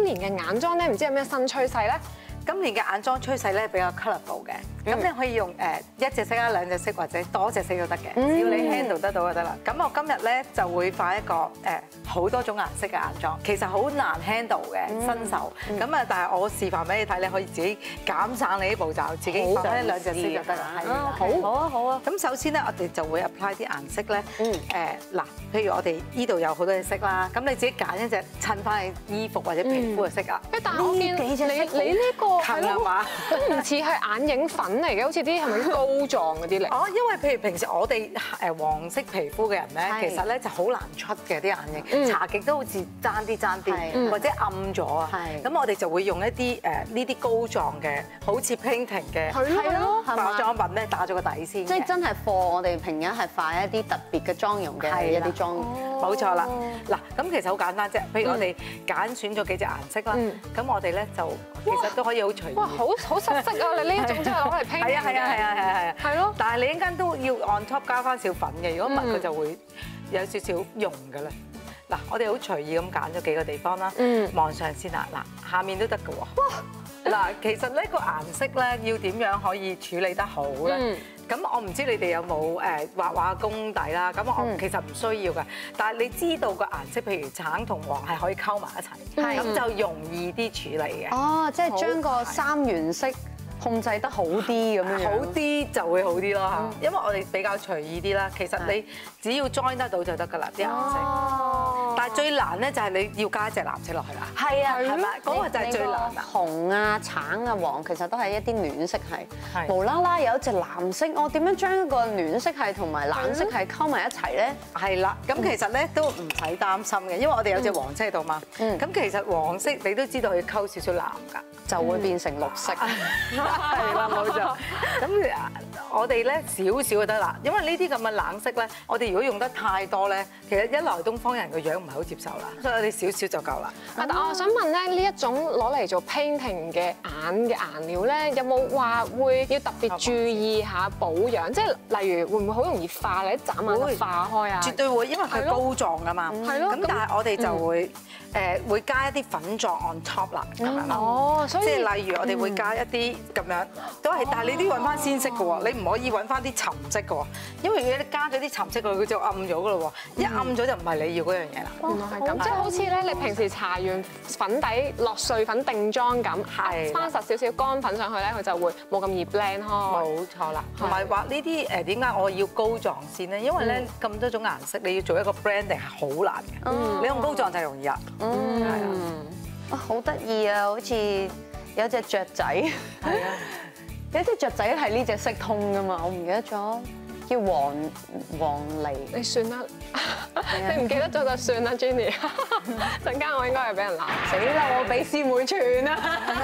年嘅眼妝咧，唔知有咩新趨勢咧？ 今年嘅眼妝趨勢咧比較 colourful 嘅，咁你可以用一隻色啦、兩隻色或者多隻色都得嘅，只要你 handle 得到就得啦。咁我今日咧就會化一個好多種顏色嘅眼妝，其實好難 handle 嘅新手。咁啊，但係我示範俾你睇咧，可以自己減省你啲步驟，自己放一兩隻色就得啦。係啦， 好啊，好啊。 咁首先咧，我哋就會 apply 啲顏色咧。嗱，譬如我哋依度有好多隻色啦，咁你自己揀一隻襯翻你衣服或者皮膚嘅色啊。 但係我見你呢個係咯，都唔似係眼影粉嚟嘅，好似啲係咪啲膏狀嗰啲嚟？ 哦，因為譬如平時我哋黃色皮膚嘅人咧，其實咧就好難出嘅啲眼影，搽極都好似爭啲，或者暗咗啊。咁我哋就會用一啲呢啲膏狀嘅，好似 painting 嘅化妝品咧打咗個底先。 即係真係貨，我哋平日係化一啲特別嘅妝容嘅一啲妝。 冇錯啦。嗱，咁其實好簡單啫。譬如我哋揀選咗幾隻顏色啦，咁我哋咧就其實都可以好隨意。 哇，好實色啊！你呢一種真係攞嚟拼。 係。 係咯。 但係你一陣間都要 on top 加翻少粉嘅，如果唔係佢就會有少少溶㗎啦。嗱，我哋好隨意咁揀咗幾個地方啦，望上先啦。嗱，下面都得㗎喎。哇！嗱，其實呢個顏色咧要點樣可以處理得好咧？咁我唔知你哋有冇畫畫功底啦。咁我其實唔需要嘅，但係你知道個顏色，譬如橙同黃係可以溝埋一齊，咁就容易啲處理嘅。 哦，即係將個三原色控制得好啲咁樣。 好啲就會好啲咯嚇，因為我哋比較隨意啲啦。其實你只要 join 得到就得㗎啦啲顏色。但係最難咧就係你要加一隻藍色落去啦。 係啊， 係咪？嗰個就係最難啦。 紅啊、橙啊、黃其實都係一啲暖色系。無啦啦有一隻藍色，我點樣將一個暖色系同埋藍色系溝埋一齊咧？ 係啦，咁其實咧都唔使擔心嘅，因為我哋有隻黃色喺度嘛。咁其實黃色你都知道要溝少少藍㗎， 就會變成綠色。 係啦，冇錯。咁我哋咧少少就得啦，因為呢啲咁嘅冷色咧，我哋如果用得太多咧，其實一來東方人個樣唔係好接受啦，所以我哋少少就夠啦。 但我想問咧，呢一種攞嚟做 painting 嘅眼嘅顏料咧，有冇話會要特別注意下保養？即係例如會唔會好容易化咧？眨眼就化開啊？ 絕對會，因為佢膏狀㗎嘛。係咯。咁但係我哋就會加一啲粉狀 on top 啦，咁樣咯。 哦，所以即係例如我哋會加一啲咁樣，都係，但係你都要揾翻鮮色嘅喎，你唔可以揾翻啲沉色嘅喎，因為如果你加咗啲沉色佢就暗咗嘅咯喎，一暗咗就唔係你要嗰樣嘢啦。 原來係咁，即係好似咧，你平時搽完粉底落碎粉定妝咁，翻實少少乾粉上去咧，佢就會冇咁易 blend 開。 冇錯啦，同埋畫呢啲點解我要膏狀先咧？因為咧咁多種顏色，你要做一個 branding 係好難嘅，你用膏狀就容易啦。係啊， 啊好得意啊，好似有隻雀仔。係啊。有隻雀仔係呢隻色通㗎嘛，我唔記得咗，叫黃鸝。 你算啦，你唔記得咗就算啦 ，Jenny。陣間我應該係俾人鬧死啦，我俾師妹串啦。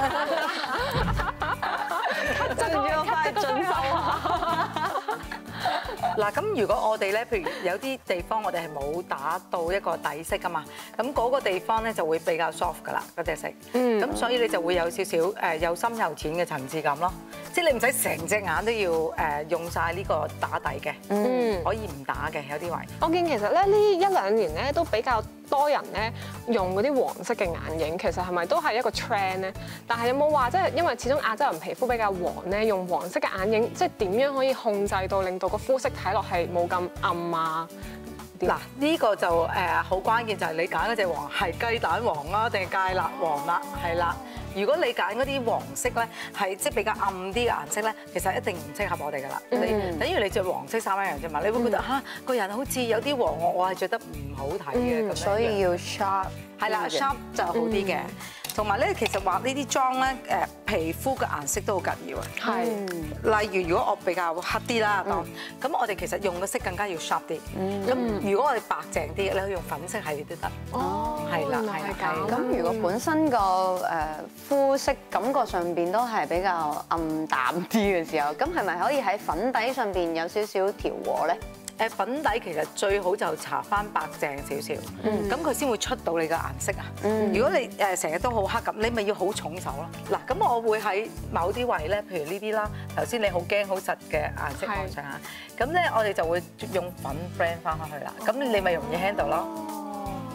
盡咗快進修。 嗱，咁如果我哋咧，譬如有啲地方我哋係冇打到一個底色㗎嘛，咁嗰個地方咧就會比較 soft 㗎啦，嗰隻色。咁所以你就會有少少又深又淺嘅層次感咯。即係你唔使成隻眼都要用晒呢個打底嘅，可以唔打嘅有啲位。 我見其實咧呢一兩年咧都比較多人咧用嗰啲黃色嘅眼影，其實係咪都係一個 trend 咧？但係有冇話即係因為始終亞洲人皮膚比較黃咧，用黃色嘅眼影，即係點樣可以控制到令到個膚色睇落係冇咁暗啊？ 嗱，呢個就好關鍵，就係你揀嗰隻黃係雞蛋黃啦，定係芥辣黃啦，係啦。如果你揀嗰啲黃色咧，係即係比較暗啲嘅顏色咧，其實一定唔適合我哋噶啦。你等於你着黃色衫一樣啫嘛，你會覺得嚇個人好似有啲黃，我係着得唔好睇嘅咁樣。 所以要 sharp 係啦 ，sharp 就好啲嘅。同埋咧，其實畫呢啲妝咧，皮膚嘅顏色都好緊要啊。係。例如，如果我比較黑啲啦，咁我哋其實用嘅色更加要 sharp 啲。咁如果我哋白淨啲，你可以用粉色系列都得。哦。係啦，係啦。 咁如果本身個膚色感覺上邊都係比較暗淡啲嘅時候，咁係咪可以喺粉底上邊有少少調和咧？ 粉底其實最好就搽翻白淨少少，咁佢先會出到你嘅顏色啊。如果你成日都好黑咁，你咪要好重手咯。嗱，咁我會喺某啲位咧，譬如呢啲啦，頭先你好驚好實嘅顏色望上下，咁咧我哋就會用粉 blend 翻開去啦。咁你咪容易 handle 咯。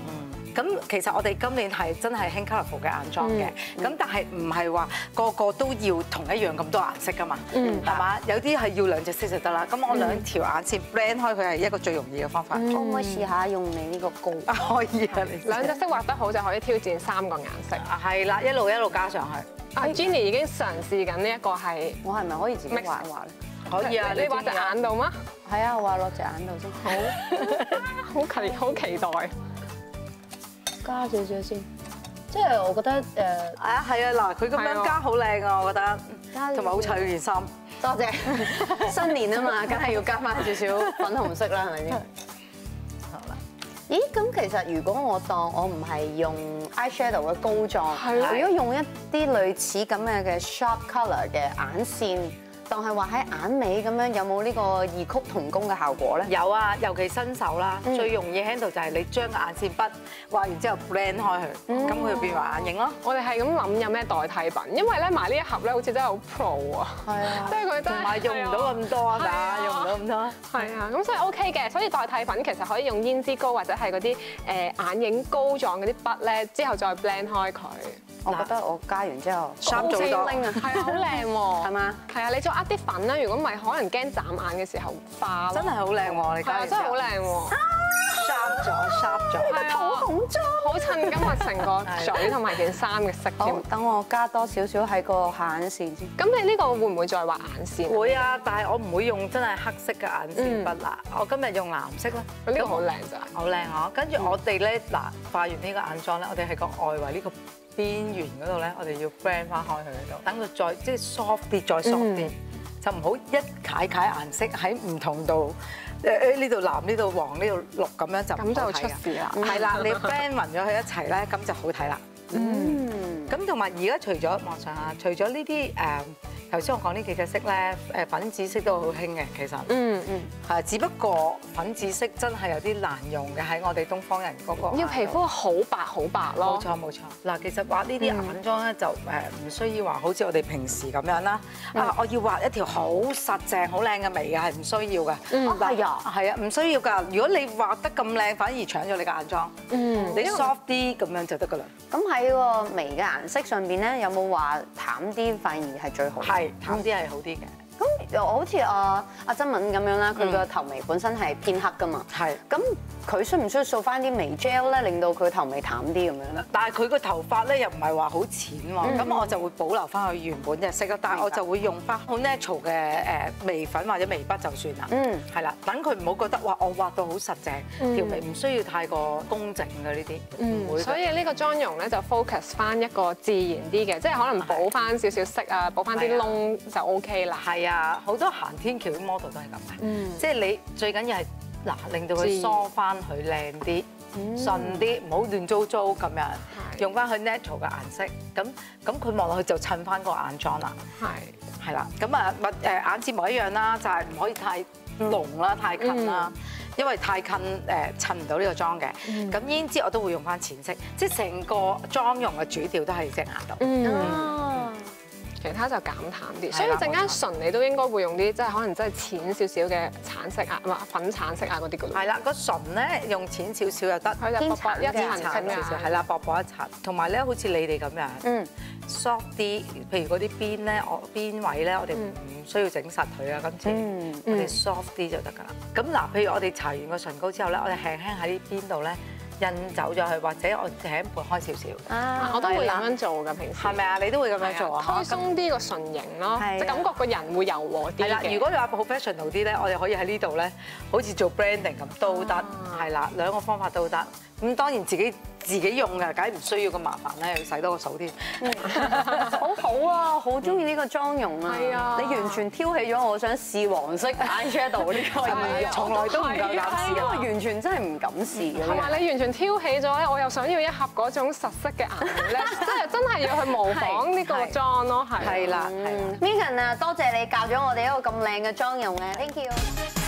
咁其實我哋今年係真係興 colourful 嘅眼妝嘅，咁但係唔係話個個都要同一樣咁多顏色噶嘛，係嘛？有啲係要兩隻色就得啦。咁我兩條眼線 blend 開佢係一個最容易嘅方法。 可唔可以試下用你呢個膏？ 可以啊，你兩隻色畫得好就可以挑戰3個顏色。 係啦，一路加上去。 啊 Jenny 已經嘗試緊呢一個係， 我係咪可以自己畫一畫咧？ 可以啊， 你畫隻眼度嗎？ 係啊，我畫落隻眼度先。 好期待。 加少少先，即係我覺得啊係啊，嗱佢咁樣加好靚啊，我覺得，同埋好襯件衫。 多謝。新年啊嘛，梗係要加翻少少粉紅色啦，係咪先？好啦。咦，咁其實如果我當我唔係用 eyeshadow 嘅膏狀，如果用一啲類似咁嘅 sharp colour 嘅眼線，當係畫喺眼尾咁樣，有冇呢個異曲同工嘅效果咧？ 有啊，尤其新手啦，最容易 handle 就係你將個眼線筆畫完之後 blend 開佢，咁佢就變畫眼影咯。 我哋係咁諗有咩代替品，因為咧買呢一盒咧好似真係好 pro 啊， 係啊， 即係佢真係同埋用唔到咁多啊，用唔到咁多。 係啊，咁所以 OK 嘅，所以代替品其實可以用胭脂膏或者係嗰啲眼影膏狀嗰啲筆咧，之後再 blend 開佢。 我覺得我加完之後三做多， 係啊，好靚喎， 係嘛？ 係啊，你再呃啲粉啦，如果唔係可能驚眨眼嘅時候化咯。 真係好靚喎！你係啊，真係好靚喎。 sharp 咗， 係啊， 好紅妝， 好襯今日成個嘴同埋件衫嘅色好， 添。 等我加多少少喺個下眼線先。 咁你呢個會唔會再畫眼線？ 會啊，但係我唔會用真係黑色嘅眼線筆啦。我今日用藍色啦。 呢個好靚咋， 好靚嗬！跟住我哋咧嗱，化完呢個眼妝咧，我哋喺個外圍呢個邊緣嗰度咧，我哋要 blend 翻開佢嗰度，等佢再即係 soft 啲，再 soft 啲，就唔好一揩顏色喺唔同度。呢度藍，呢度黃，呢度綠咁樣就咁就出事啦。 係啦，你 blend 勻咗佢一齊咧，咁就好睇啦。咁同埋而家除咗網上啊，除咗呢啲頭先我講呢幾隻色咧，粉紫色都好興嘅，其實。係，只不過粉紫色真係有啲難用嘅喺我哋東方人嗰個。 要皮膚好白咯。 冇錯冇錯。嗱，其實畫呢啲眼妝咧就唔需要話好似我哋平時咁樣啦。啊，我要畫一條好實淨、好靚嘅眉嘅係唔需要嘅。 係啊， 係啊，唔需要㗎。如果你畫得咁靚，反而搶咗你個眼妝。你 soft 啲咁樣就得㗎啦。 咁喺個眉嘅顏色上邊咧，有冇話淡啲反而係最好？ 係淡啲係好啲嘅。 咁又好似阿曾敏咁樣啦，佢個頭眉本身係偏黑㗎嘛。 係。 咁佢需唔需要掃翻啲眉 gel 咧，令到佢頭眉淡啲咁樣咧？ 但係佢個頭髮咧又唔係話好淺喎，咁我就會保留翻佢原本嘅色咯。但係我就會用翻好 natural 嘅眉粉或者眉筆就算啦。係啦，等佢唔好覺得話我畫到好實淨，條眉唔需要太過工整嘅呢啲。唔會。 所以呢個妝容咧就 focus 翻一個自然啲嘅，即係可能補翻少少色啊，補翻啲窿就 OK 啦。 係啊，好多行天橋啲 model 都係咁嘅。即係你最緊要係嗱，令到佢梳翻佢靚啲、順啲，唔好亂糟糟咁樣，用翻佢 natural 嘅顏色，咁佢望落去就襯翻個眼妝啦。係啦，咁啊眼睫毛一樣啦，就係唔可以太濃啦、太近啦，因為太近襯唔到呢個妝嘅。咁胭脂我都會用翻淺色，即係成個妝容嘅主調都係隻眼度。 其他就減淡啲，所以陣間唇你都應該會用啲即係可能真係淺少少嘅橙色啊，粉橙色啊嗰啲㗎咯。 係啦，個唇咧用淺少少又得， 佢就薄薄一層少少，係啦，薄薄一層。同埋咧，好似你哋咁樣，soft 啲，譬如嗰啲邊咧，邊位咧，我哋唔需要整實佢啊，今次我哋 soft 啲就得㗎啦。咁嗱，譬如我哋搽完個唇膏之後咧，我哋輕輕喺呢邊度咧。印走咗佢，或者我輕撥開少少。 我都會咁樣做㗎，平時。 係咪啊？你都會咁樣做啊？ 推鬆啲個唇形咯，就感覺個人會柔和啲。 係啦，如果你話 professional 啲咧，我哋可以喺呢度咧，好似做 branding 咁都得。係啦，兩個方法都得。咁當然自己用嘅，梗係唔需要咁麻煩咧，要洗多個手添。 好好啊，好中意呢個妝容啊！係啊，你完全挑起咗我想試黃色 eyeshadow 呢個意欲， 從來都唔夠膽試， 因為完全真係唔敢試嘅。 同埋你完全挑起咗咧，我又想要一盒嗰種實色嘅顏料咧，真係要去模仿呢個妝咯，係。 係啦， Megan 啊，多謝你教咗我哋一個咁靚嘅妝容啊 ，thank you。